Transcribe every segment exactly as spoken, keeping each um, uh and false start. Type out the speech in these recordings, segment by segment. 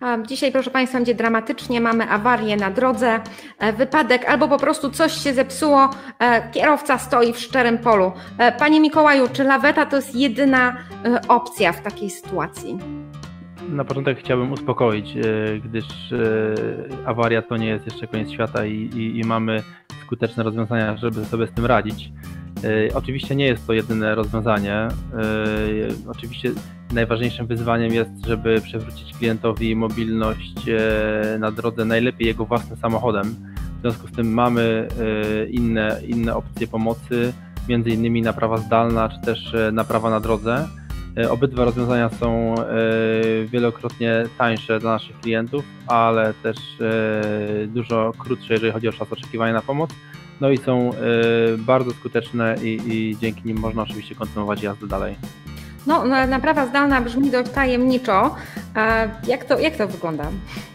Dzisiaj, proszę Państwa, będzie dramatycznie, mamy awarię na drodze, wypadek albo po prostu coś się zepsuło, kierowca stoi w szczerym polu. Panie Mikołaju, czy laweta to jest jedyna opcja w takiej sytuacji? Na początek chciałbym uspokoić, gdyż awaria to nie jest jeszcze koniec świata i, i, i mamy skuteczne rozwiązania, żeby sobie z tym radzić. Oczywiście nie jest to jedyne rozwiązanie. Oczywiście najważniejszym wyzwaniem jest, żeby przywrócić klientowi mobilność na drodze, najlepiej jego własnym samochodem. W związku z tym mamy inne, inne opcje pomocy, między innymi naprawa zdalna, czy też naprawa na drodze. Obydwa rozwiązania są wielokrotnie tańsze dla naszych klientów, ale też dużo krótsze, jeżeli chodzi o czas oczekiwania na pomoc. No i są bardzo skuteczne i, i dzięki nim można oczywiście kontynuować jazdę dalej. No, naprawa zdalna brzmi dość tajemniczo. A jak to, jak to wygląda?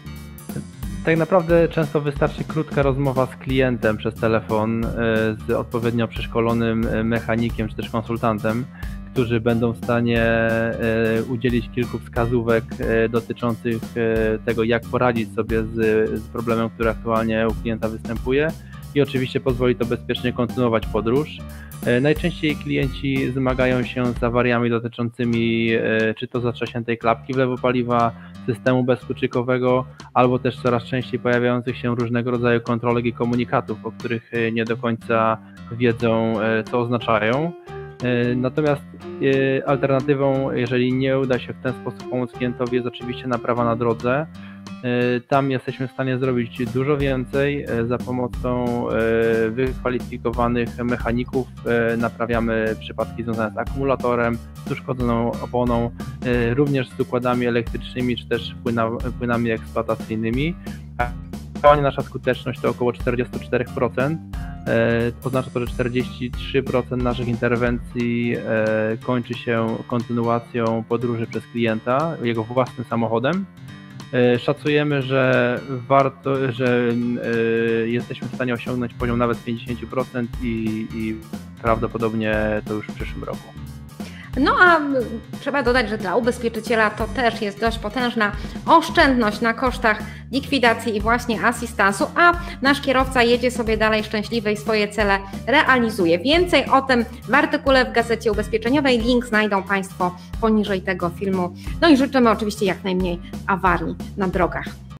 Tak naprawdę często wystarczy krótka rozmowa z klientem przez telefon z odpowiednio przeszkolonym mechanikiem czy też konsultantem, którzy będą w stanie udzielić kilku wskazówek dotyczących tego, jak poradzić sobie z, z problemem, który aktualnie u klienta występuje, i oczywiście pozwoli to bezpiecznie kontynuować podróż. Najczęściej klienci zmagają się z awariami dotyczącymi czy to zatrzaśniętej klapki wlewu paliwa, systemu bezkluczykowego, albo też coraz częściej pojawiających się różnego rodzaju kontrolek i komunikatów, o których nie do końca wiedzą, co oznaczają. Natomiast alternatywą, jeżeli nie uda się w ten sposób pomóc klientowi, jest oczywiście naprawa na drodze. Tam jesteśmy w stanie zrobić dużo więcej. Za pomocą wykwalifikowanych mechaników naprawiamy przypadki związane z akumulatorem, z uszkodzoną oponą, również z układami elektrycznymi czy też płynami eksploatacyjnymi. Aktualnie nasza skuteczność to około czterdzieści cztery procent. Oznacza to, że czterdzieści trzy procent naszych interwencji kończy się kontynuacją podróży przez klienta jego własnym samochodem. Szacujemy, że warto, że jesteśmy w stanie osiągnąć poziom nawet pięćdziesiąt procent i, i prawdopodobnie to już w przyszłym roku. No a trzeba dodać, że dla ubezpieczyciela to też jest dość potężna oszczędność na kosztach likwidacji i właśnie asystansu, a nasz kierowca jedzie sobie dalej szczęśliwy i swoje cele realizuje. Więcej o tym w artykule w Gazecie Ubezpieczeniowej. Link znajdą Państwo poniżej tego filmu. No i życzymy oczywiście jak najmniej awarii na drogach.